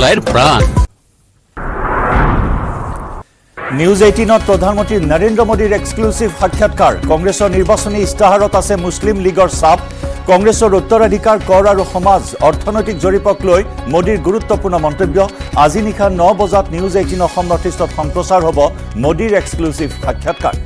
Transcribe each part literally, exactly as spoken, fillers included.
ঢালাইৰ প্ৰাণ news eighteen প্ৰধানমন্ত্ৰী নৰেন্দ্ৰ মোদীৰ এক্সক্লুসিভ সাক্ষাৎকাৰ কংগ্ৰেছৰ নিৰ্বাচনী ইস্তাহাৰত আছে মুছলিম লীগৰ ছাপ কংগ্ৰেছৰ উত্তৰাধিকাৰ কৰ আৰু সমাজ অৰ্থনৈতিক জৰীপক লৈ মোদীৰ গুৰুত্বপূৰ্ণ মন্তব্য আজি নিশা ন বজাত নিউজ এইটিন অসম নৰ্থ ইষ্টত সম্প্ৰচাৰ হ'ব মোদীৰ এক্সক্লুসিভ সাক্ষাৎকাৰ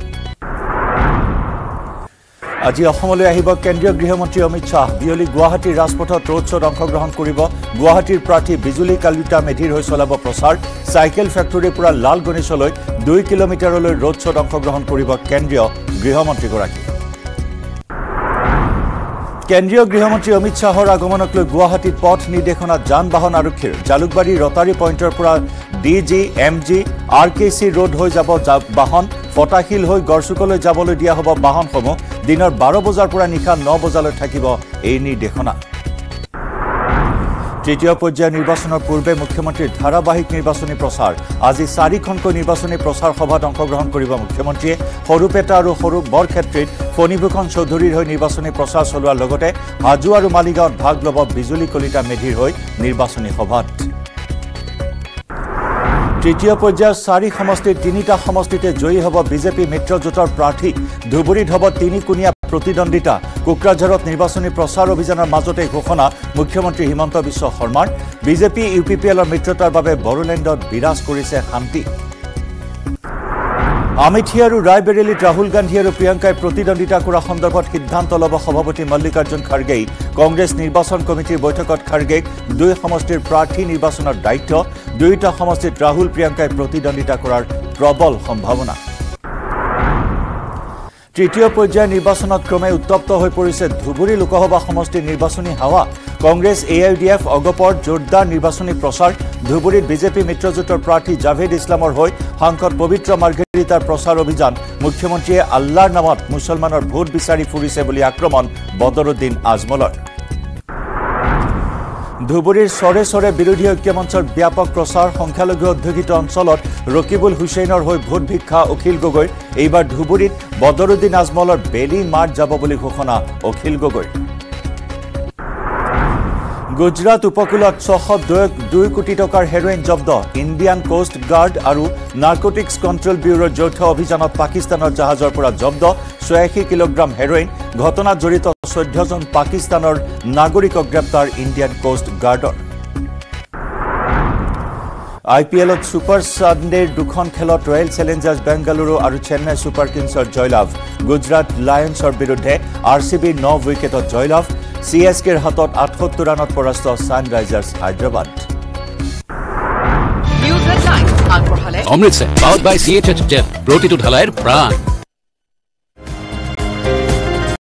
আজি অসমলৈ আহিব কেন্দ্ৰীয় গৃহমন্ত্ৰী অমিত শাহ বিয়লি গুৱাহাটীৰ ৰাজপথত ৰোড শ্ব'ত অংশগ্ৰহণ কৰিব গুৱাহাটীৰ প্ৰাৰ্থী বিজুলী কালিতা মেধিৰ হৈ চলাব প্ৰচাৰ চাইকেল ফেক্টৰীৰ পৰা লাল গণেশলৈ দুই কিলোমিটাৰলৈ ৰোড শ্ব'ত অংশগ্ৰহণ কৰিব কেন্দ্ৰীয় গৃহমন্ত্ৰীগৰাকী কেন্দ্ৰীয় গৃহমন্ত্ৰী অমিত শাহৰ আগমনক লৈ গুৱাহাটীত পথ নিৰ্দেশনা যান বাহন আৰক্ষীৰ জালুকবাৰী ৰটাৰী পইণ্টৰ পৰা D G M G R K C road হৈ যাব বাহন ফটাশিল হৈ গড়চুকলৈ যাবলৈ দিয়া হ'ব বাহনসমূহ দিনৰ বাৰ বজাৰ পৰা নিশা ন বজালৈ থাকিব এই নিৰ্দেশনা তৃতীয় পৰ্যায়ৰ নিৰ্বাচনৰ পূৰ্বে মুখ্যমন্ত্ৰীৰ ধাৰাবাহিক নিৰ্বাচনী প্ৰচাৰ আজি চাৰিখনকৈ নিৰ্বাচনী প্ৰচাৰ সভাত অংশগ্ৰহণ কৰিব মুখ্যমন্ত্ৰীয়ে সৰুপেটা আৰু সৰু বৰক্ষেত্ৰীত ফণীভূষণ চৌধুৰীৰ হৈ নিৰ্বাচনী প্ৰচাৰ চলোৱাৰ লগতে হাজো আৰু মালিগাঁৱত ভাগ ল'ব বিজুলী কলিতা মেধিৰ হৈ নিৰ্বাচনী সভাত তৃতীয় পৰ্যায়ৰ চাৰি সমষ্টিৰ তিনিটা সমষ্টিতে জয়ী হ'ব বিজেপি মিত্ৰজোঁটৰ প্ৰাৰ্থী ধুবুৰীত হ'ব তিনিকোণীয়া প্ৰতিদ্বন্দ্বিতা কোকৰাঝাৰত নিৰ্বাচনী প্ৰচাৰ অভিযানৰ মাজতে ঘোষণা মুখ্যমন্ত্ৰী হিমন্ত বিশ্ব শৰ্মাৰ বিজেপি ইউ পি পি এলৰ মিত্ৰতাৰ বাবে বড়োলেণ্ডত বিৰাজ কৰিছে শান্তি আমেথি আৰু ৰায়বেৰেলীত ৰাহুল গান্ধী আৰু প্ৰিয়ংকাই প্ৰতিদ্বন্দ্বিতা কৰা সন্দৰ্ভত সিদ্ধান্ত ল'ব সভাপতি মল্লিকাৰ্জুন খাৰ্গেই কংগ্ৰেছ নিৰ্বাচন কমিটিৰ বৈঠকত খাৰ্গেক দুই সমষ্টিৰ প্ৰাৰ্থী নিৰ্বাচনৰ দায়িত্ব দুয়োটা সমষ্টিত ৰাহুল প্ৰিয়ংকাই প্ৰতিদ্বন্দ্বিতা কৰাৰ প্ৰবল সম্ভাৱনা তৃতীয় পৰ্যায়ৰ নিৰ্বাচনত ক্ৰমে উত্তপ্ত হৈ পৰিছে ধুবুৰী লোকসভা সমষ্টিৰ নিৰ্বাচনী হাৱা Congress A I D F অগপৰ জোৰদাৰ নিৰ্বাচনী প্ৰচাৰ ধুবুৰীত বিজেপি মিত্ৰজোঁটৰ প্ৰাৰ্থী জাভেদ ইছলামৰ হৈ সাংসদ পবিত্ৰ মাৰ্ঘেৰিটাৰ প্ৰচাৰ অভিযান মুখ্যমন্ত্ৰীয়ে আল্লাহৰ নামত মুছলমানৰ ভোট বিচাৰি ফুৰিছে বুলি আক্ৰমণ বদৰুদ্দিন আজমলৰ ধুবুৰীৰ চৰে চৰে বিৰোধী ঐক্যমঞ্চৰ ব্যাপক প্ৰচাৰ সংখ্যালঘু অধ্যুষিত অঞ্চলত ৰকিবুল হুছেইনৰ হৈ ভোট ভিক্ষা অখিল গগৈৰ এইবাৰ ধুবুৰীত বদৰুদ্দিন আজমলৰ বেলি মাৰ যাব বুলি ঘোষণা অখিল গগৈৰ গুজৰাট উপকূলত ছশ দুই কোটি টকাৰ হেৰোইন জব্দ ইণ্ডিয়ান কোষ্ট গাৰ্ড আৰু নাৰ্কোটিক্স কণ্ট্ৰোল ব্যুৰোৰ যৌথ অভিযানত পাকিস্তানৰ জাহাজৰ পৰা জব্দ ছয়াশী কিলোগ্ৰাম হেৰোইন ঘটনাত জড়িত চৈধ্যজন পাকিস্তানৰ নাগৰিকক গ্ৰেপ্তাৰ ইণ্ডিয়ান কোষ্ট গাৰ্ডৰ আই পি এলত ছুপাৰ ছানডেৰ দুখন খেলত ৰয়েল চেলেঞ্জাৰ্ছ বেংগালুৰু আৰু চেন্নাই ছুপাৰ কিংছৰ জয়লাভ গুজৰাট লায়নছৰ বিৰুদ্ধে আৰ চি বিৰ ন উইকেটত জয়লাভ চি এছ কেৰ হাতত আঠসত্তৰ ৰানত পৰাস্ত sunrisers Hyderabad Amritsar powered by C H H Z প্ৰতিটো ঢালাইৰ প্ৰাণ